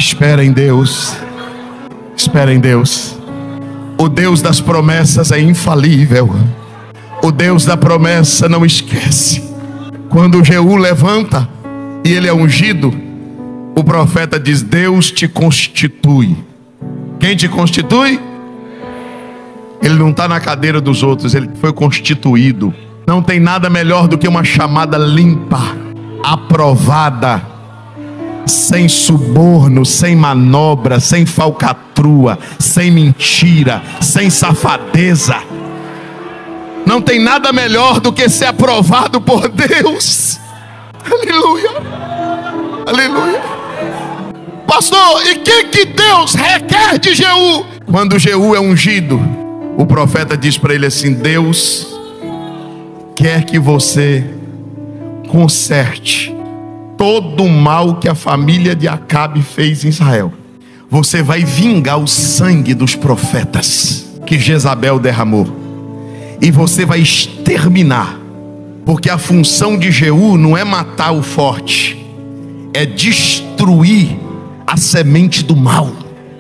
Espera em Deus. Espera em Deus. O Deus das promessas é infalível. O Deus da promessa não esquece. Quando Jeú levanta e ele é ungido, o profeta diz: Deus te constitui. Quem te constitui? Ele não está na cadeira dos outros, ele foi constituído. Não tem nada melhor do que uma chamada limpa, aprovada, sem suborno, sem manobra, sem falcatrua, sem mentira, sem safadeza. Não tem nada melhor do que ser aprovado por Deus. Aleluia. Aleluia. Pastor, e que Deus requer de Jeú? Quando Jeú é ungido, o profeta diz para ele assim: Deus quer que você conserte todo o mal que a família de Acabe fez em Israel. Você vai vingar o sangue dos profetas que Jezabel derramou. E você vai exterminar. Porque a função de Jeú não é matar o forte, é destruir a semente do mal,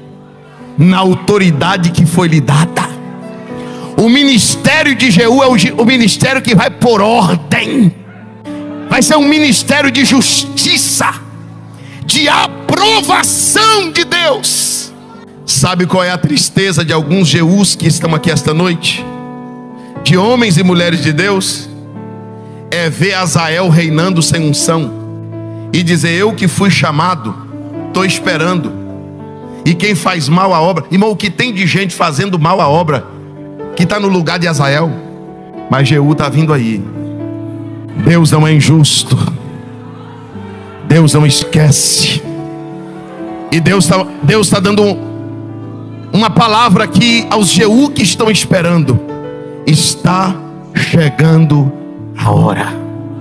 na autoridade que foi lhe dada. O ministério de Jeú é o ministério que vai por ordem. Vai ser um ministério de justiça, de aprovação de Deus. Sabe qual é a tristeza de alguns Jeús que estão aqui esta noite? De homens e mulheres de Deus? É ver Azael reinando sem unção e dizer: eu que fui chamado, estou esperando. E quem faz mal a obra, irmão, o que tem de gente fazendo mal a obra, que está no lugar de Azael. Mas Jeú está vindo aí. Deus não é injusto, Deus não esquece. E Deus está dando uma palavra aqui aos Jeú que estão esperando: está chegando a hora.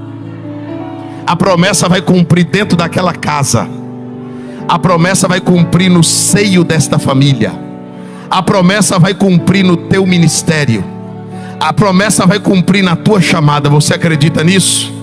A promessa vai cumprir dentro daquela casa. A promessa vai cumprir no seio desta família. A promessa vai cumprir no teu ministério. A promessa vai cumprir na tua chamada. Você acredita nisso?